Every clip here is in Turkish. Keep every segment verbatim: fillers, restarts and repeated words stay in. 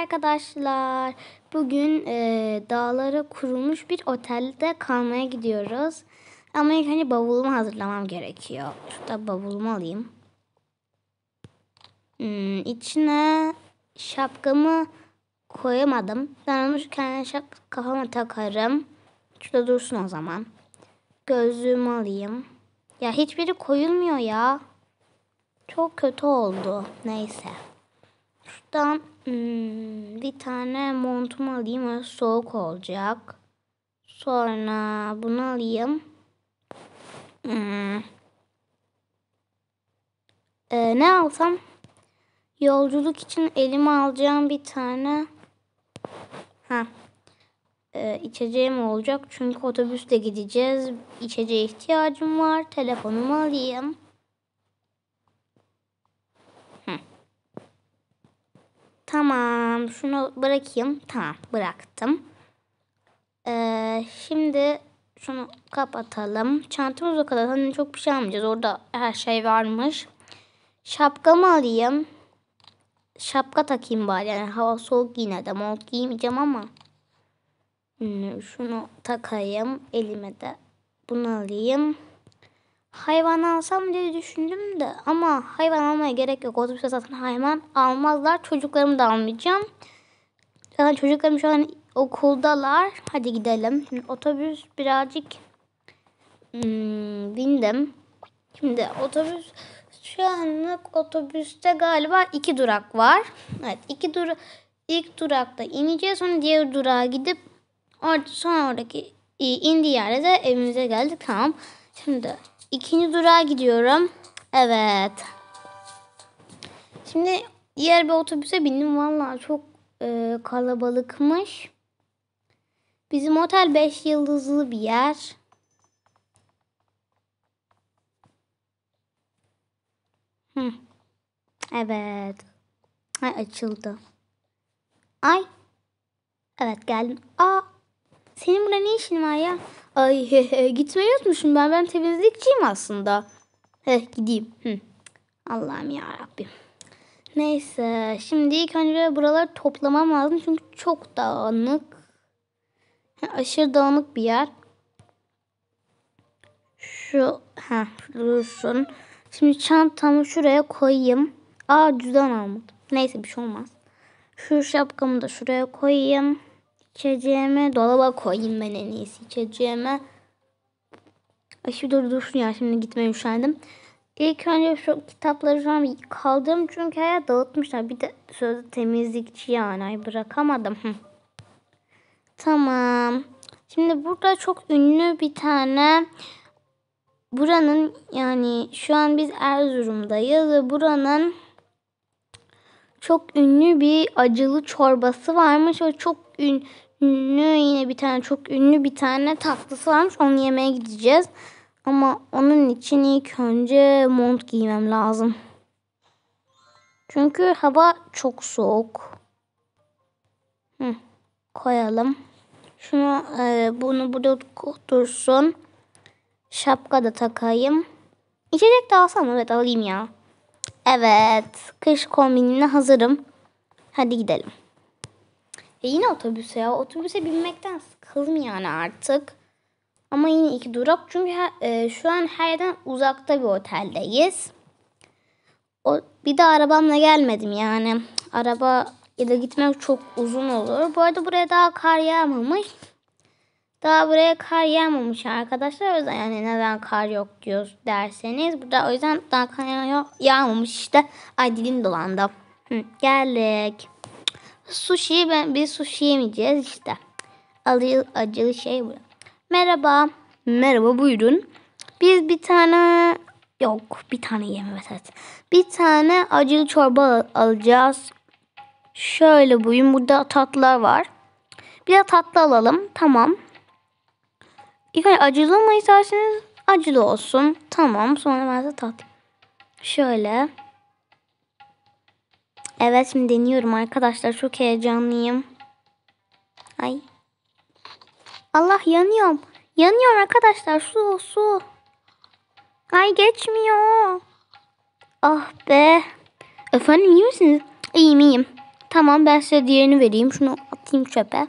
arkadaşlar. Bugün e, dağlara kurulmuş bir otelde kalmaya gidiyoruz. Ama ilk önce bavulumu hazırlamam gerekiyor. Şurada bavulumu alayım. Hmm, içine şapkamı koyamadım. Ben onu şu kendi şap kafama takarım. Şurada dursun o zaman. Gözlüğümü alayım. Ya hiçbiri koyulmuyor ya. Çok kötü oldu. Neyse. Şuradan hmm, bir tane montumu alayım. O soğuk olacak. Sonra bunu alayım. Hmm. Ee, ne alsam? Yolculuk için elime alacağım bir tane. Ha. Ee, içeceğim olacak. Çünkü otobüsle gideceğiz. İçeceğe ihtiyacım var. Telefonumu alayım. Tamam. Şunu bırakayım. Tamam. Bıraktım. Ee, şimdi şunu kapatalım. Çantamız o kadar. Hani çok bir şey almayacağız. Orada her şey varmış. Şapkamı alayım. Şapka takayım bari. Yani hava soğuk yine de. Mont giymeyeceğim ama. Hmm, şunu takayım. Elime de bunu alayım. Hayvan alsam diye düşündüm de. Ama hayvan almaya gerek yok. Otobüste zaten hayvan almazlar. Çocuklarımı da almayacağım. Zaten çocuklarım şu an okuldalar. Hadi gidelim. Şimdi otobüs birazcık hmm, bindim. Şimdi otobüs şu anlık otobüste galiba iki durak var. Evet, iki durak. İlk durakta ineceğiz. Sonra diğer durağa gidip orada sonra oradaki indiği yerde de evimize geldik. Tamam. Şimdi ikinci durağa gidiyorum. Evet. Şimdi diğer bir otobüse bindim. Vallahi çok e, kalabalıkmış. Bizim otel beş yıldızlı bir yer. Hı. Evet. Ay açıldı. Ay. Evet geldim. Aa. Senin burada ne işin var ya? Ay he he gitmeyi unutmuşum ben. Ben temizlikçiyim aslında. Heh gideyim. Hı. Allah'ım yarabbim. Neyse. Şimdi ilk önce buraları toplamam lazım. Çünkü çok dağınık. Aşırı dağınık bir yer. Şu. Heh dursun. Şimdi çantamı şuraya koyayım. Aa cüzdan almadım. Neyse bir şey olmaz. Şu şapkamı da şuraya koyayım. İçeceğimi dolaba koyayım ben en iyisi içeceğime. Ay şimdi dursun ya şimdi gitmeye üşendim. İlk önce şu kitapları şu an kaldırdım çünkü her dağıtmışlar. Bir de sözde temizlikçi yani. Ay bırakamadım. Hı. Tamam. Şimdi burada çok ünlü bir tane buranın yani şu an biz Erzurum'dayız ve buranın çok ünlü bir acılı çorbası varmış. O çok ünlü yine bir tane çok ünlü bir tane tatlısı varmış. Onu yemeye gideceğiz. Ama onun için ilk önce mont giymem lazım. Çünkü hava çok soğuk. Hı, koyalım. Şunu e, bunu burada dursun. Şapka da takayım. İçecek de alsam evet alayım ya. Evet. Kış kombinine hazırım. Hadi gidelim. E yine otobüse ya. Otobüse binmekten sıkıldım yani artık. Ama yine iki durak. Çünkü her, e, şu an her yerden uzakta bir oteldeyiz. O, bir de arabamla gelmedim yani. Araba ile gitmek çok uzun olur. Bu arada buraya daha kar yağmamış. Daha buraya kar yağmamış arkadaşlar. O yüzden yani neden kar yok diyoruz derseniz. Burada o yüzden daha kar yağmamış işte. Ay dilim dolandı. Hı, geldik. Sushi ben bir sushi yemeyeceğiz işte. Acılı, acılı şey bu. Merhaba. Merhaba buyurun. Biz bir tane yok bir tane yeme evet. Bir tane acılı çorba alacağız. Şöyle buyurun burada tatlılar var. Bir de tatlı alalım. Tamam. İlk önce acılı mı isterseniz acılı olsun. Tamam. Sonra ben de tatlı. Şöyle. Evet şimdi deniyorum arkadaşlar. Çok heyecanlıyım. Ay. Allah yanıyorum. Yanıyorum arkadaşlar. Su su. Ay geçmiyor. Ah be. Efendim iyi misiniz? İyiyim iyiyim. Tamam, ben size diğerini vereyim. Şunu atayım çöpe.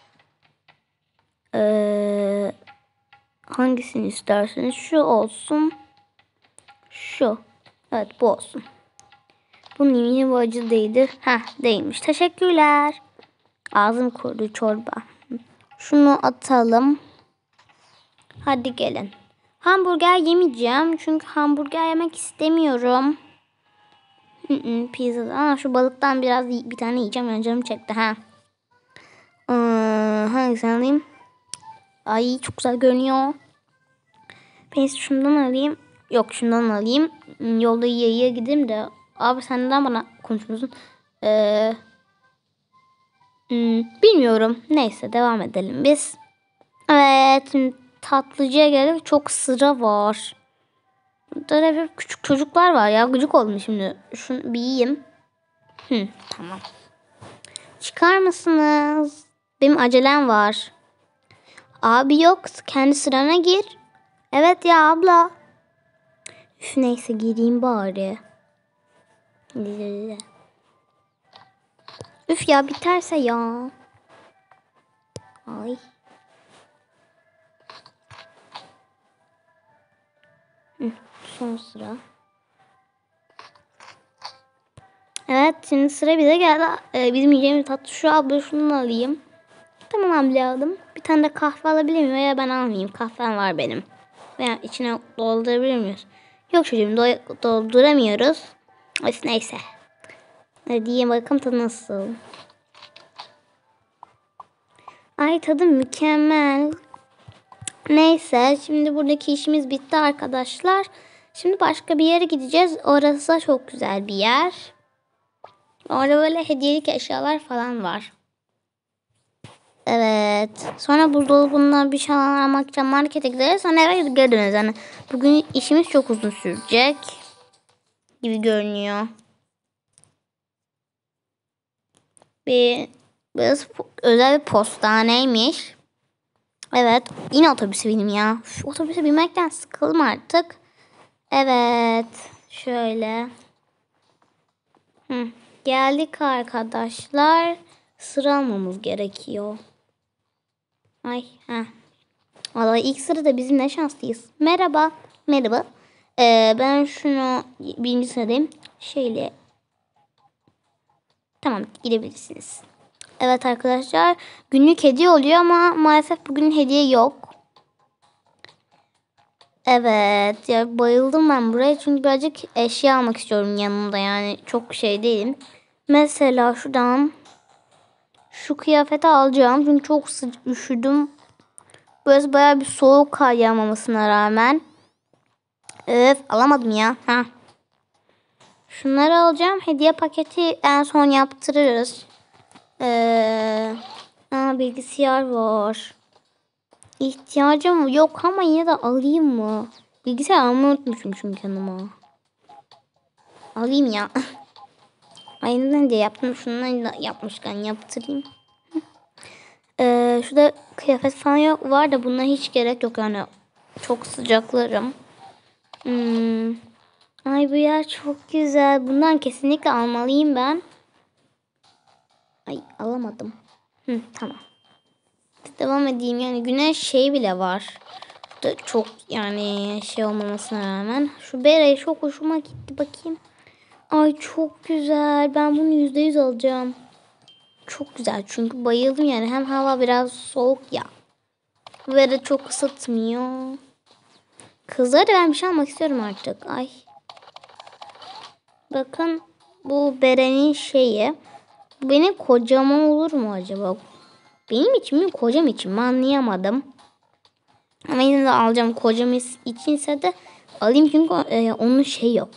Ee, hangisini isterseniz. Şu olsun. Şu. Evet, bu olsun. Bunun yine bu acı değildir. Heh, değilmiş. Teşekkürler. Ağzım kurudu çorba. Şunu atalım. Hadi gelin. Hamburger yemeyeceğim. Çünkü hamburger yemek istemiyorum. Pizza. Aa, şu balıktan biraz bir tane yiyeceğim. Yani canım çekti. Ha. Ee, hangisini alayım? Ay, çok güzel görünüyor. Ben şundan alayım. Yok, şundan alayım. Yolda yiye yiye gideyim de. Abi sen neden bana konuşmuyorsun? Ee, hmm, bilmiyorum. Neyse, devam edelim biz. Evet, şimdi tatlıcıya geldik. Çok sıra var. Burada da hep küçük çocuklar var ya. Gıcık oldum şimdi. Şunu bir yiyeyim. Hı, tamam. Çıkar mısınız? Benim acelem var. Abi yok. Kendi sırana gir. Evet ya abla. Üf, neyse gireyim bari. Üf ya, biterse ya. Ay. Hı, son sıra. Evet, şimdi sıra bize geldi. Ee, bizim yiyeceğimiz tatlı şu, abla şunu alayım. Tamam abla, aldım. Bir tane de kahve alabilir miyim veya ben almayayım? Kahvem var benim. Veya içine doldurabilir miyiz? Yok çocuğum, do- dolduramıyoruz. Öf, neyse. Hadi yiyin bakalım tadı nasıl. Ay, tadı mükemmel. Neyse, şimdi buradaki işimiz bitti arkadaşlar. Şimdi başka bir yere gideceğiz. Orası da çok güzel bir yer. Orada böyle hediyelik eşyalar falan var. Evet. Sonra buzdolabından bir şey almak için markete gideriz. Sonra eve geri döneriz. Yani bugün işimiz çok uzun sürecek gibi görünüyor. Bir biraz özel bir postaneymiş. Evet. Yine otobüse bineyim ya. Şu otobüse binmekten sıkıldım artık. Evet. Şöyle. Hı. Geldik arkadaşlar. Sıra almamız gerekiyor. Ay. Heh. Vallahi ilk sırada bizim ne şanslıyız. Merhaba. Merhaba. Ee, ben şunu birinci sıradayım. Şöyle. Tamam, gidebilirsiniz. Evet arkadaşlar. Günlük hediye oluyor ama maalesef bugün hediye yok. Evet. Ya bayıldım ben buraya. Çünkü birazcık eşya almak istiyorum yanımda. Yani çok şey değilim. Mesela şuradan şu kıyafeti alacağım. Çünkü çok sıcak, üşüdüm. Burası bayağı bir soğuk, kar yağmamasına rağmen. Öf, alamadım ya. Ha. Şunları alacağım. Hediye paketi en son yaptırırız. Ee, aa, bilgisayar var. İhtiyacım yok ama yine de alayım mı? Bilgisayar almayı unutmuşum çünkü yanıma. Alayım ya. Aynen diye yaptım. Şunları da yapmışken yaptırayım. Ee, şurada kıyafet falan yok var da buna hiç gerek yok yani. Çok sıcaklarım. Hmm. Ay, bu yer çok güzel. Bundan kesinlikle almalıyım ben. Ay, alamadım. Hı, tamam. Devam edeyim. Yani güneş şey bile var. Da çok yani şey olmamasına rağmen. Şu bere çok hoşuma gitti, bakayım. Ay, çok güzel. Ben bunu yüzde yüz alacağım. Çok güzel çünkü bayıldım yani. Hem hava biraz soğuk ya. Bere çok ısıtmıyor. Kızlar, ben bir şey almak istiyorum artık. Ay. Bakın, bu berenin şeyi. Benim kocama olur mu acaba? Benim için mi, kocam için mi, anlayamadım. Ama yine de alacağım. Kocam içinse de alayım çünkü e, onun şey yok.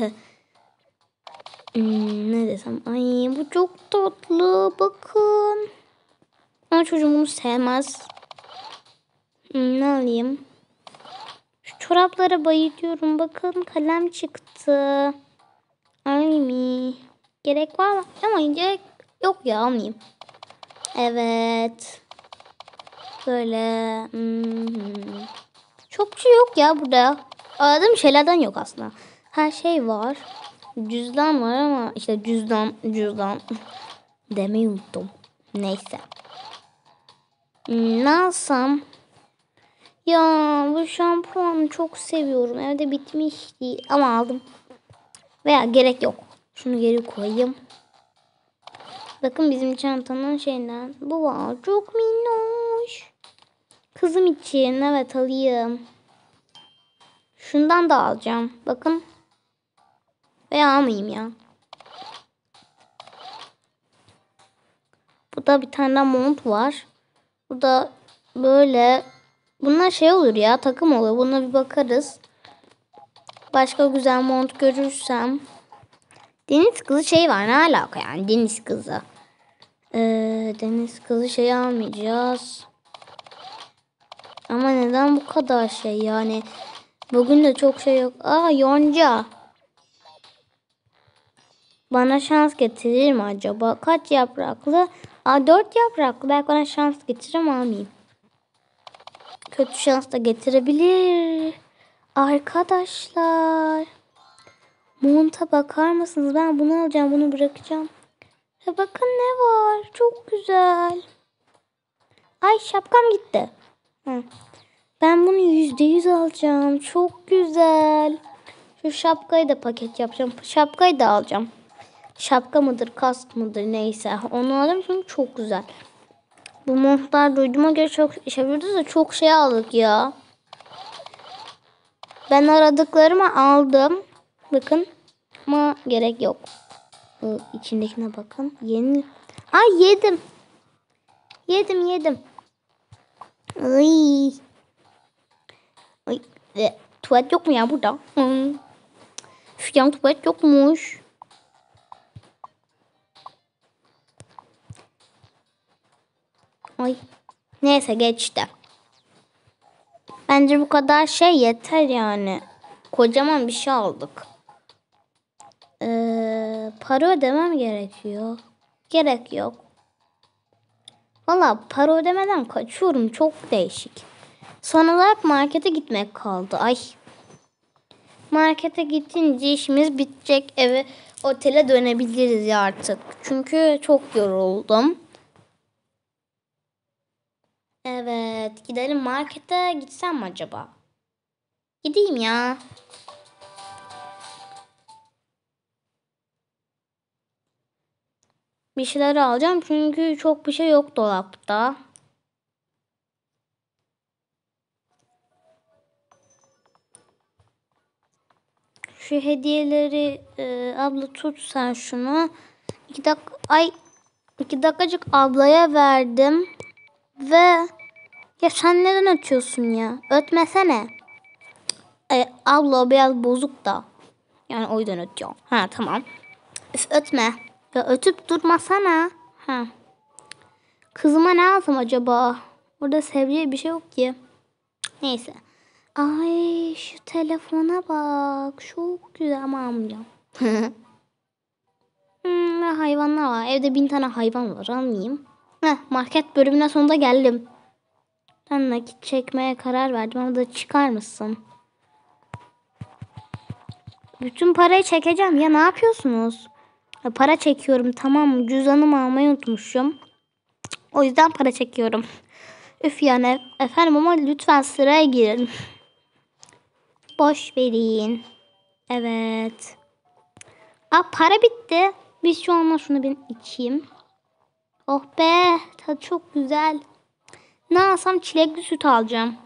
Hmm, ne desem. Ay, bu çok tatlı. Bakın. Ama çocuğum bunu sevmez. Hmm, ne alayım? Şu çoraplara bayılıyorum. Bakın, kalem çıktı. Ay mi? Gerek var mı? Ama gerek yok ya, almayayım. Evet. Böyle. Hmm. Çok şey yok ya burada. Aradığım şeylerden yok aslında. Her şey var. Cüzdan var ama işte cüzdan cüzdan. demeyi unuttum. Neyse. Ne alsam? Ya bu şampuanı çok seviyorum. Evde bitmişti ama aldım. Veya gerek yok. Şunu geri koyayım. Bakın bizim çantanın şeyinden. Bu var. Çok minnoş. Kızım için evet alayım. Şundan da alacağım. Bakın. Veya almayayım ya. Burada bir tane mont var. Bu da böyle. Bunlar şey olur ya, takım olur. Buna bir bakarız. Başka güzel mont görürsem. Deniz kızı şey var, ne alaka yani deniz kızı. Ee, deniz kızı şey almayacağız. Ama neden bu kadar şey yani. Bugün de çok şey yok. Aa yonca. Bana şans getirir mi acaba? Kaç yapraklı? Aa dört yapraklı. Belki bana şans getirir mi, almayayım. Kötü şans da getirebilir. Arkadaşlar. Monta bakar mısınız? Ben bunu alacağım. Bunu bırakacağım. Ve bakın ne var. Çok güzel. Ay şapkam gitti. Hı. Ben bunu yüzde yüz alacağım. Çok güzel. Şu şapkayı da paket yapacağım. Şapkayı da alacağım. Şapka mıdır, kask mıdır neyse. Onu alacağım çünkü çok güzel. Bu montlar duyduğuma göre çok iş yapıyoruz da çok şey aldık ya. Ben aradıklarımı aldım. Bakın. Ama gerek yok. Ee, içindekine bakın. Yeni. Ay yedim. Yedim yedim. Ay. Ay. E, tuvalet yok mu ya burada? Hmm. Şu yan tuvalet yokmuş. Ay. Neyse geçti. Bence bu kadar şey yeter yani. Kocaman bir şey aldık. Ee, para ödemem gerekiyor. Gerek yok. Valla para ödemeden kaçıyorum. Çok değişik. Son olarak markete gitmek kaldı. Ay. Markete gidince işimiz bitecek. Eve, otele dönebiliriz ya artık. Çünkü çok yoruldum. Evet. Gidelim markete, gitsem mi acaba? Gideyim ya. Bir şeyler alacağım çünkü çok bir şey yok dolapta. Şu hediyeleri e, abla tut sen şunu. İki dakika ay iki dakikacık ablaya verdim ve ya sen neden ötüyorsun ya? Ötmesene. E, abla o biraz bozuk da. Yani o yüzden ötüyor. Ha tamam. Üf, ötme. Ya ötüp durmasana. Ha. Kızıma ne alsam acaba? Orada seveceği bir şey yok ki. Neyse. Ay şu telefona bak. Çok güzel ama almayacağım. hmm, hayvanlar var. Evde bin tane hayvan var. Almayayım. Heh, market bölümüne sonunda geldim. Ben nakit çekmeye karar verdim ama da çıkar mısın? Bütün parayı çekeceğim. Ya ne yapıyorsunuz? Ya para çekiyorum tamam mı? Cüzdanımı almayı unutmuşum. O yüzden para çekiyorum. Üf yani efendim ama lütfen sıraya girin. Boş verin. Evet. Aa para bitti. Biz şu anda şunu bir içeyim. Oh be tadı çok güzel. Ne alsam çilekli süt alacağım.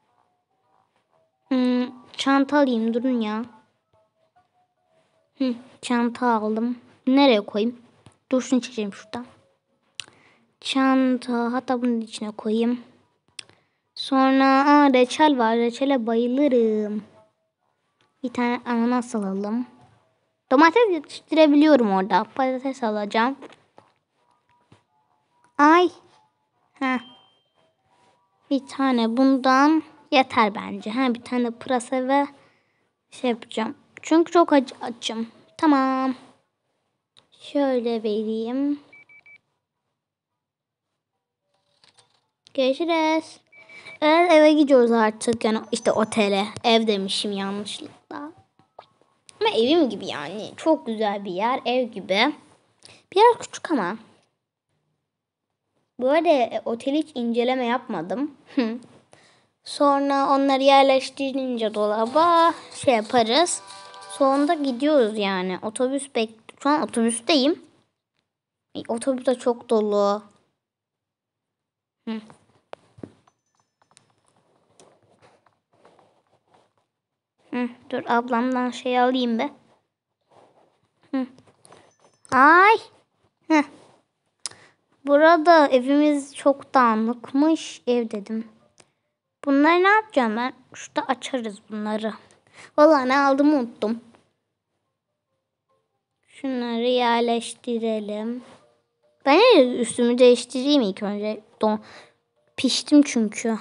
Hmm, çanta alayım durun ya. Hı, çanta aldım. Nereye koyayım? Dur şunu çekeceğim şuradan. Çanta hatta bunun içine koyayım. Sonra aa, reçel var. Reçele bayılırım. Bir tane ananas alalım. Domates yetiştirebiliyorum orada. Patates alacağım. Ay. Heh. Bir tane bundan yeter bence. Ha, bir tane pırasa ve şey yapacağım. Çünkü çok acı açım. Tamam. Şöyle vereyim. Görüşürüz. Evet, eve gidiyoruz artık. Yani işte otele. Ev demişim yanlışlıkla. Ama evim gibi yani. Çok güzel bir yer. Ev gibi. Biraz küçük ama. Bu arada e, oteli hiç inceleme yapmadım. Sonra onları yerleştirince dolaba şey yaparız. Sonra gidiyoruz yani. Otobüs bek Şu an otobüsteyim. E, Otobüs de çok dolu. Hı. Hı, dur ablamdan şey alayım be. Hı. Ay. Hı. Burada evimiz çok dağınıkmış. Ev dedim. Bunları ne yapacağım ben? Şurada açarız bunları. Vallahi ne aldım unuttum. Şunları yerleştirelim. Ben de üstümü değiştireyim ilk önce. Don Piştim çünkü.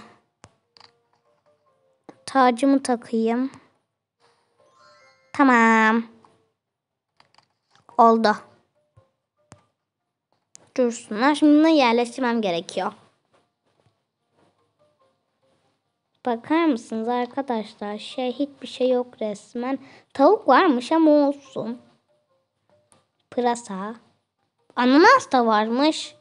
Tacımı takayım. Tamam. Oldu. Dursunlar. Şimdi bunu yerleştirmem gerekiyor. Bakar mısınız arkadaşlar? Şey hiçbir şey yok resmen. Tavuk varmış ama olsun. Pırasa. Ananas da varmış.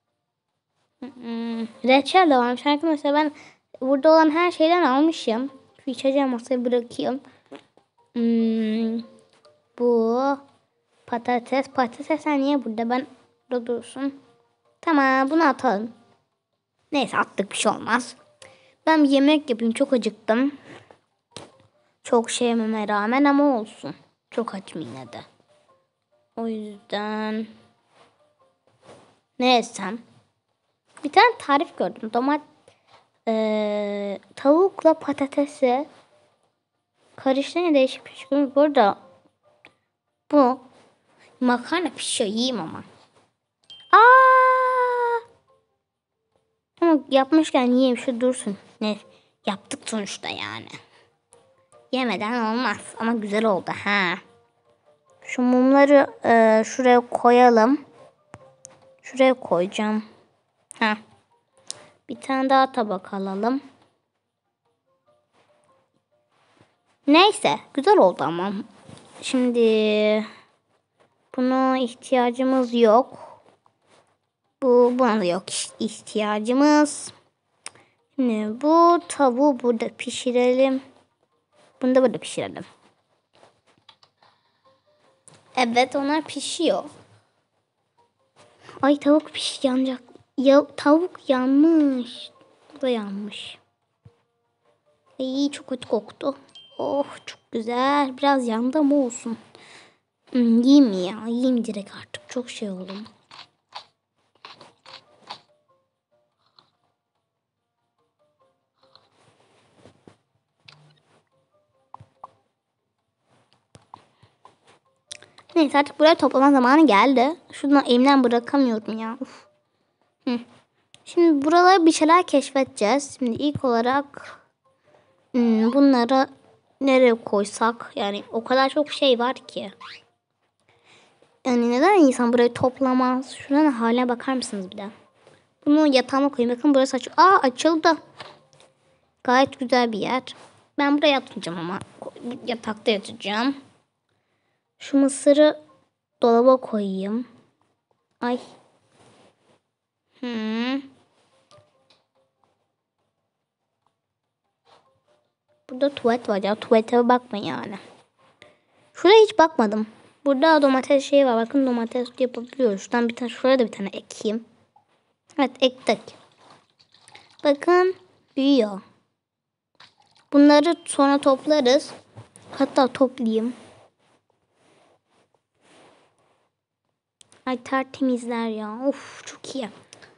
Hmm, reçel de varmış. Arkadaşlar ben burada olan her şeyden almışım. Şu içeceği masaya bırakayım. Hmm, bu patates. Patatesler niye burada? Ben burada dursun. Tamam bunu atalım. Neyse attık bir şey olmaz. Ben bir yemek yapayım. Çok acıktım. Çok şey yememe rağmen ama olsun. Çok açım yine de. O yüzden ne yesem? Bir tane tarif gördüm. Domat ee, tavukla patatesi karıştırınca değişik bir şey. Burada bu makarna pişiyor. Yiyeyim ama. Aa! Ama yapmışken yiyeyim şu dursun. Ne? Yaptık sonuçta yani. Yemeden olmaz ama güzel oldu ha. Şu mumları e, şuraya koyalım. Şuraya koyacağım. Ha. Bir tane daha tabak alalım. Neyse güzel oldu ama. Şimdi buna ihtiyacımız yok. Bu buna da yok ihtiyacımız. Şimdi bu tavuğu burada pişirelim. Bunu da burada pişirelim. Evet onlar pişiyor. Ay tavuk piş yanacak. Ya, tavuk yanmış. Bu da yanmış. İyi çok kötü koktu. Oh çok güzel. Biraz yandı ama olsun. Hmm, yiyeyim ya. Yiyeyim direkt artık. Çok şey oldum. Neyse artık buraya toplama zamanı geldi. Şuradan elimden bırakamıyorum ya. Uf. Hı. Şimdi buraları bir şeyler keşfedeceğiz. Şimdi ilk olarak hmm, bunları nereye koysak? Yani o kadar çok şey var ki. Yani neden insan burayı toplamaz? Şuranın haline bakar mısınız bir de? Bunu yatağıma koyayım. Bakın burası aç. Aa açıldı. Gayet güzel bir yer. Ben buraya yatmayacağım ama. Yatakta yatacağım. Şu mısırı dolaba koyayım. Ay. Hmm. Burada tuvalet var ya. Tuvalete bakma yani. Şuraya hiç bakmadım. Burada domates şeyi var. Bakın domates yapabiliyoruz. Şuradan bir tane, şuraya da bir tane ekeyim. Evet ektik. Bakın büyüyor. Bunları sonra toplarız. Hatta toplayayım. Ay tertemizler ya. Of çok iyi.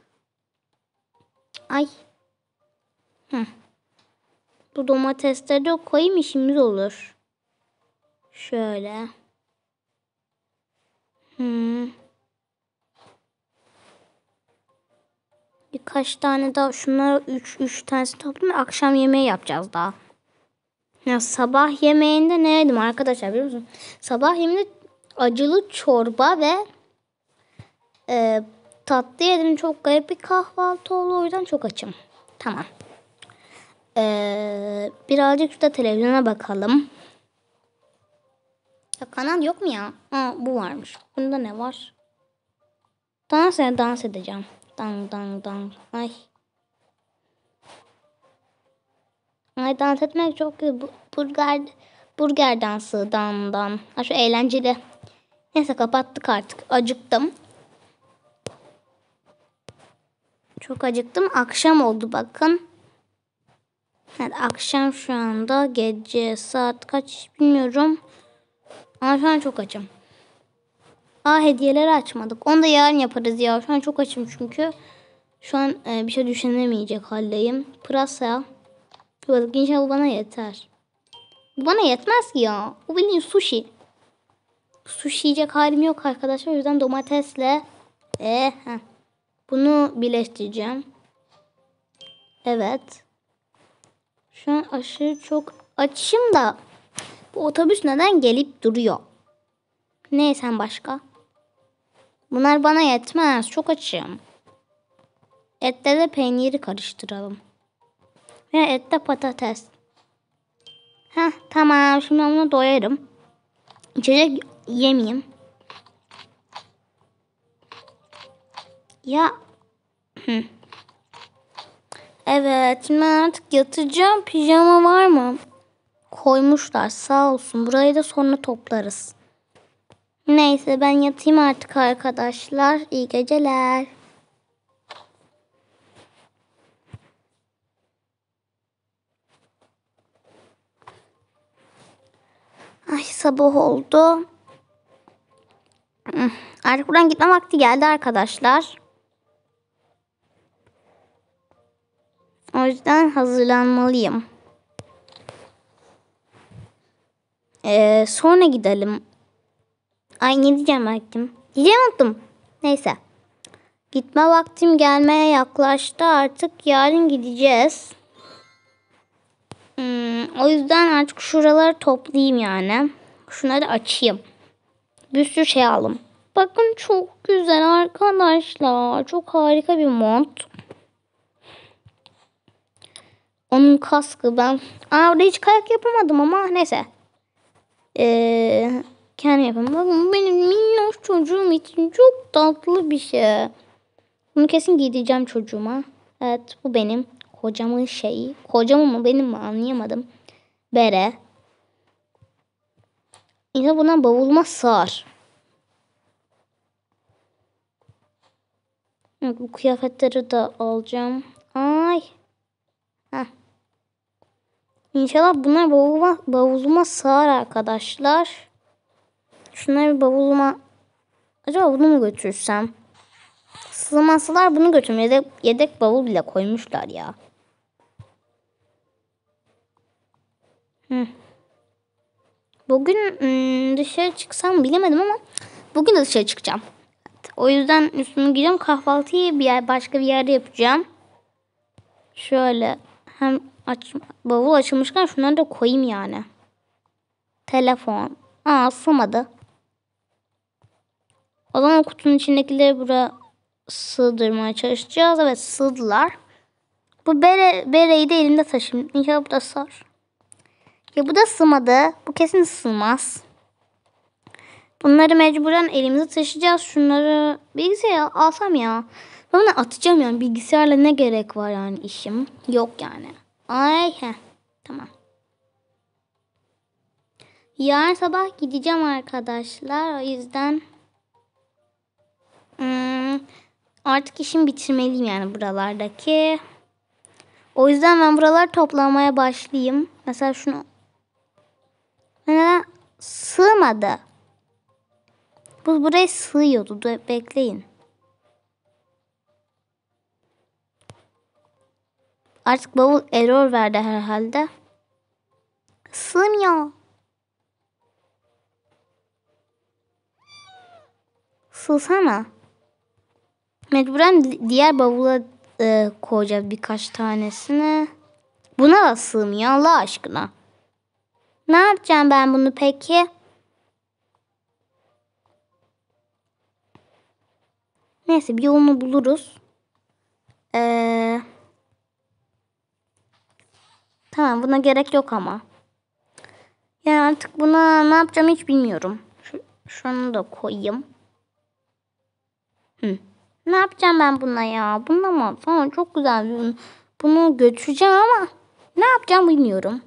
Ay. Hı. Bu domatesleri de koyayım işimiz olur. Şöyle. Hmm. Birkaç tane daha şunları üç üç tanesi toplayayım. Akşam yemeği yapacağız daha. Ya sabah yemeğinde ne yedim arkadaşlar biliyor musun? Sabah yemeğinde acılı çorba ve e, tatlı yedim. Çok garip bir kahvaltı oldu. O yüzden çok açım. Tamam. Ee, birazcık şurada televizyona bakalım. Ya kanal yok mu ya? Aa, bu varmış. Bunda ne var? Dans, dans edeceğim. Dang dang dang. Ay. Ay dans etmek çok güzel. Burger, burger dansı dan dan. Ha, şu eğlenceli. Neyse kapattık artık. Acıktım. Çok acıktım. Akşam oldu bakın. Evet, akşam şu anda. Gece saat kaç bilmiyorum. Ama şu an çok açım. Aa, hediyeleri açmadık. Onu da yarın yaparız ya. Şu an çok açım çünkü. Şu an e, bir şey düşünemeyecek haldeyim. Pırasa. Balık inşallah bu bana yeter. Bu bana yetmez ki ya. Bu bildiğin sushi. Sushi yiyecek halim yok arkadaşlar. O yüzden domatesle e, heh. Bunu birleştireceğim. Evet. Şu an aşırı çok açım da bu otobüs neden gelip duruyor? Ne sen başka? Bunlar bana yetmez. Çok açım. Ette de peyniri karıştıralım. Ve ette patates. Heh, tamam. Şimdi ben bunu doyarım. İçecek yemeyeyim. Ya. Hı. Evet. Şimdi ben artık yatacağım. Pijama var mı? Koymuşlar. Sağ olsun. Burayı da sonra toplarız. Neyse ben yatayım artık arkadaşlar. İyi geceler. Ay sabah oldu. Artık buradan gitme vakti geldi arkadaşlar. O yüzden hazırlanmalıyım. Ee, sonra gidelim. Ay ne diyeceğim vaktim? Diyeceğim unuttum. Neyse. Gitme vaktim gelmeye yaklaştı. Artık yarın gideceğiz. Hmm, o yüzden artık şuraları toplayayım yani. Şunları açayım. Bir sürü şey aldım. Bakın çok güzel arkadaşlar. Çok harika bir mont. Onun kaskı ben. Aa, orada hiç kayak yapamadım ama neyse. Ee, kendim yapayım. Bakın benim minnoş çocuğum için çok tatlı bir şey. Bunu kesin giydireceğim çocuğuma. Evet bu benim. Kocamın şeyi. Kocamın mı benim mi anlayamadım. Bere. Yine buna bavulma sığar. Evet, bu kıyafetleri de alacağım. Ay. Heh. İnşallah bunlar bavuluma, bavuluma sığar arkadaşlar. Şunları bir bavuluma... Acaba bunu mu götürsem? Sığmazsalar bunu götürüm. Yedek, yedek bavul bile koymuşlar ya. Hı. Bugün ım, dışarı çıksam bilemedim ama bugün de dışarı çıkacağım. Evet, o yüzden üstümü giyeceğim. Kahvaltıyı bir yer, başka bir yerde yapacağım. Şöyle hem aç, bavul açılmışken şunları da koyayım yani. Telefon. Aa, sığmadı. O zaman kutunun içindekileri buraya sığdırmaya çalışacağız. Evet sığdılar. Bu bere, bereyi de elimde taşıyayım. İnşallah bu da sığar. Ya bu da sığmadı. Bu kesin sığmaz. Bunları mecburen elimize taşıyacağız. Şunları bilgisayara alsam ya. Ben bunu atacağım yani. Bilgisayarla ne gerek var yani işim. Yok yani. Ay heh. Tamam. Yarın sabah gideceğim arkadaşlar. O yüzden hmm, artık işimi bitirmeliyim yani buralardaki. O yüzden ben buraları toplamaya başlayayım. Mesela şunu. Neden sığmadı? Bu buraya sığıyordu. Dur, bekleyin. Artık bavul error verdi herhalde. Sığmıyor. Sığsana. Mecburen diğer bavula e, koyacağız birkaç tanesini. Buna da sığmıyor Allah aşkına. Ne yapacağım ben bunu peki? Neyse bir yolunu buluruz. Ee, tamam buna gerek yok ama. Yani artık buna ne yapacağım hiç bilmiyorum. Şu, şunu da koyayım. Hı. Ne yapacağım ben bununla ya? Bununla mı? Tamam, çok güzel. Bunu, bunu götüreceğim ama ne yapacağım bilmiyorum.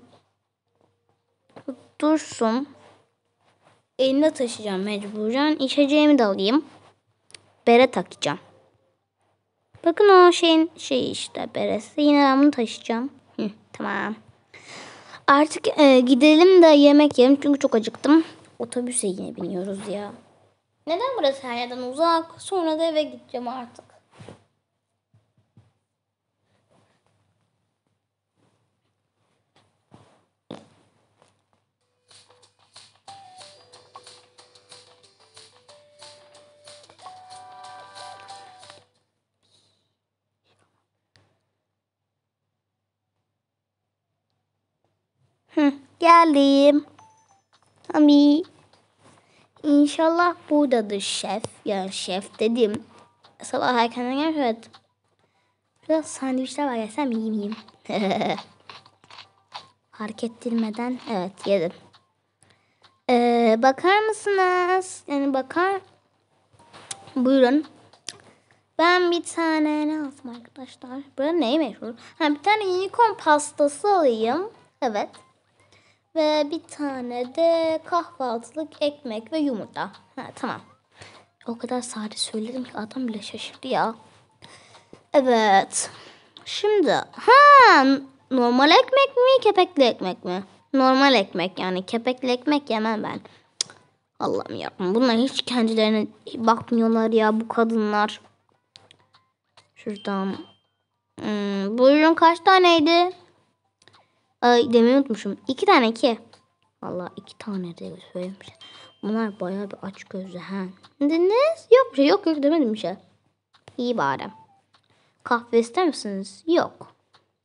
Dursun. Elimde taşıyacağım mecburen. İçeceğimi de alayım. Bere takacağım. Bakın o şeyin şeyi işte beresi. Yine ben bunu taşıyacağım. Hı, tamam. Artık e, gidelim de yemek yiyelim çünkü çok acıktım. Otobüse yine biniyoruz ya. Neden burası her yerden uzak? Sonra da eve gideceğim artık. Hı, geldim. Ami. İnşallah buradadır şef. Yani şef dedim. Sabah erkenden gelmiş, evet. Biraz sandviçler var, yesem yiyeyim yiyeyim. Fark ettirmeden evet yedim. Ee, bakar mısınız? Yani bakar. Buyurun. Ben bir tane ne alsam arkadaşlar? Burada ne meşhur? Ha, bir tane unicorn pastası alayım. Evet. Ve bir tane de kahvaltılık ekmek ve yumurta. Ha, tamam. O kadar sade söyledim ki adam bile şaşırdı ya. Evet. Şimdi ha normal ekmek mi kepekli ekmek mi? Normal ekmek, yani kepekli ekmek yemem ben. Cık, Allah'ım ya. Bunlar hiç kendilerine bakmıyorlar ya bu kadınlar. Şuradan. Hmm, buyurun, kaç taneydi? Ay, demeyi unutmuşum. İki tane iki. Vallahi iki tane de söylemiş. Bunlar bayağı bir aç gözlü ha. Dediniz? Yok bir şey, yok yok demedim bir şey. İyi bari. Kahve ister misiniz? Yok.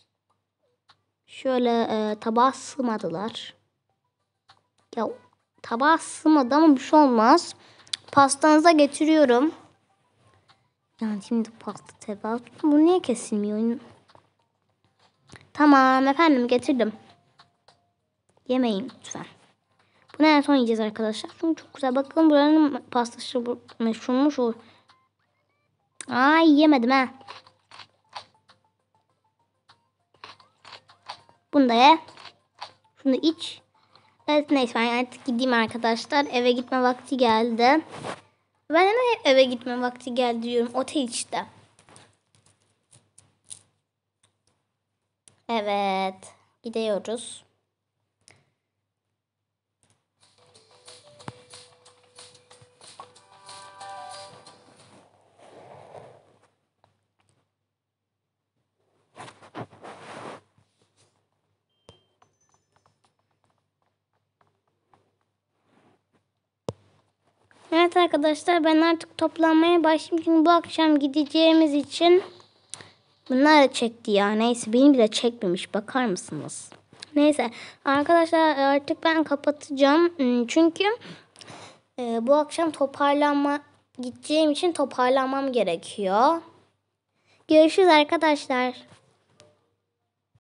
Şöyle e, tabağa sığmadılar. Ya tabağa sığmadı ama bir şey olmaz. Pastanıza getiriyorum. Yani şimdi pasta tabağı tuttum. Bu niye kesilmiyor? Tamam efendim, getirdim. Yemeyin lütfen. Bunu en son yiyeceğiz arkadaşlar. Çünkü çok güzel. Bakın buranın pastası meşhurmuş o. Ay yemedim ha. Bunu da ye. Şunu da iç. Evet neyse, ben artık gideyim arkadaşlar. Eve gitme vakti geldi. Ben de eve gitme vakti geldi diyorum. Otel işte. Evet. Gidiyoruz. Evet arkadaşlar, ben artık toplanmaya başlayayım. Çünkü bu akşam gideceğimiz için bunlar da çekti ya. Neyse, beni bile çekmemiş. Bakar mısınız? Neyse arkadaşlar, artık ben kapatacağım. Çünkü e, bu akşam toparlanma gideceğim için toparlanmam gerekiyor. Görüşürüz arkadaşlar.